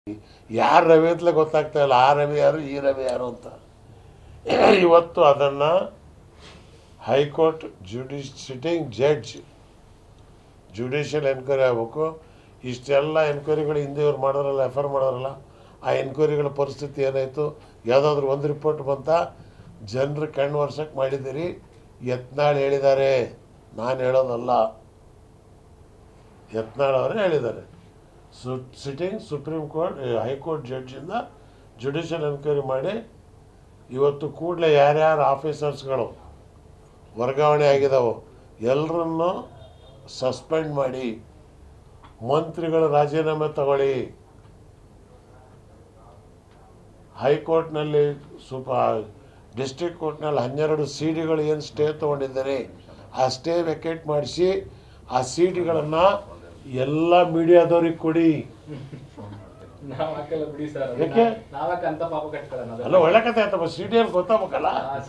ಯಾರು ರವಿ ಅಂತಲೇ ಗೊತ್ತಾಗ್ತಾ ಇಲ್ಲ. ಆ ರವಿ ಯಾರು, ಈ ರವಿ ಯಾರು ಅಂತ. ಇವತ್ತು ಅದನ್ನು high court sitting judge judicial enquiry ಆಗಬೇಕು. ಇಷ್ಟೆಲ್ಲ ಎನ್ಕ್ವೈರಿಗಳು ಹಿಂದೆ ಇವ್ರು ಮಾಡೋರಲ್ಲ, ಎಫ್ ಐ ಆರ್ ಮಾಡೋರಲ್ಲ, ಆ ಎನ್ಕ್ವೈರಿಗಳ ಪರಿಸ್ಥಿತಿ ಏನಾಯಿತು? ಯಾವುದಾದ್ರೂ ಒಂದು ರಿಪೋರ್ಟ್ ಬಂತ? ಜನರು ಕಣ್ಣು ವರ್ಷಕ್ಕೆ ಮಾಡಿದ್ದೀರಿ. ಯತ್ನಾಳ್ ಹೇಳಿದ್ದಾರೆ, ನಾನು ಹೇಳೋದಲ್ಲ, ಯತ್ನಾಳ್ ಅವರೇ ಹೇಳಿದ್ದಾರೆ. ಸಿಟ್ಟಿಂಗ್ ಸುಪ್ರೀಂ ಕೋರ್ಟ್ ಹೈಕೋರ್ಟ್ ಜಡ್ಜಿಂದ ಜುಡಿಷಿಯಲ್ ಎನ್ಕ್ವೈರಿ ಮಾಡಿ ಇವತ್ತು ಕೂಡಲೇ ಯಾರ್ಯಾರು ಆಫೀಸರ್ಸ್ಗಳು ವರ್ಗಾವಣೆ ಆಗಿದ್ದಾವೋ ಎಲ್ಲರನ್ನು ಸಸ್ಪೆಂಡ್ ಮಾಡಿ, ಮಂತ್ರಿಗಳು ರಾಜೀನಾಮೆ ತಗೊಳ್ಳಿ. ಹೈಕೋರ್ಟ್ನಲ್ಲಿ ಡಿಸ್ಟ್ರಿಕ್ಟ್ ಕೋರ್ಟ್ನಲ್ಲಿ 12 ಸಿಡಿಗಳು ಏನು ಸ್ಟೇ ತೊಗೊಂಡಿದ್ದಾರೆ ಆ ಸ್ಟೇ ವೆಕೇಟ್ ಮಾಡಿಸಿ ಆ ಸಿಡಿಗಳನ್ನು ಎಲ್ಲ ಮೀಡಿಯಾದವ್ರಿಗೆ ಕೊಡಿ. ಅಲ್ಲ, ಒಳ್ಳೆ ಕತೆ ಆಯ್ತಪ್ಪ. ಸಿಡಿಯಲ್ಲಿ ಗೊತ್ತಾಗಬೇಕಲ್ಲ.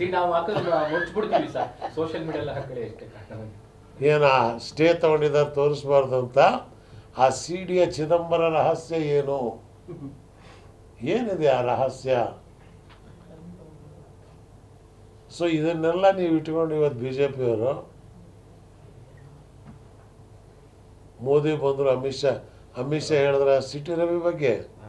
ಏನು ಸ್ಟೇ ತೊಗೊಂಡಿದ್ದಾರೆ ತೋರಿಸ್ಬಾರ್ದು ಅಂತ. ಆ ಸಿಡಿಯ ಚಿದಂಬರ ರಹಸ್ಯ ಏನು, ಏನಿದೆ ಆ ರಹಸ್ಯ? ಸೊ ಇದನ್ನೆಲ್ಲ ನೀವು ಇಟ್ಕೊಂಡು ಇವತ್ತು ಬಿ ಜೆ ಪಿಯವರು ಮೋದಿ ಬಂದರು, ಅಮಿತ್ ಶಾ ಹೇಳಿದ್ರೆ ಸಿಟಿ ರವಿ ಬಗ್ಗೆ